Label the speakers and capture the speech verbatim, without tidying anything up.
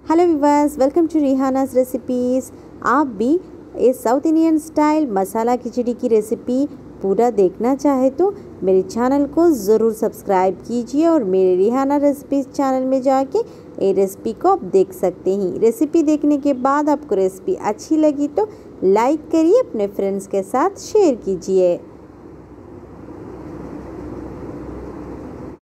Speaker 1: Hello viewers, welcome to Rihana's recipes. आप भी इस South Indian style masala khichdi की रेसिपी पूरा देखना चाहे तो मेरे चैनल को ज़रूर सब्सक्राइब कीजिए और मेरे रिहाना रेसिपीज़ चैनल में जाके ये रेसिपी को आप देख सकते हैं। रेसिपी देखने के बाद आपको रेसिपी अच्छी लगी तो लाइक करिए, अपने फ्रेंड्स के साथ शेयर कीजिए।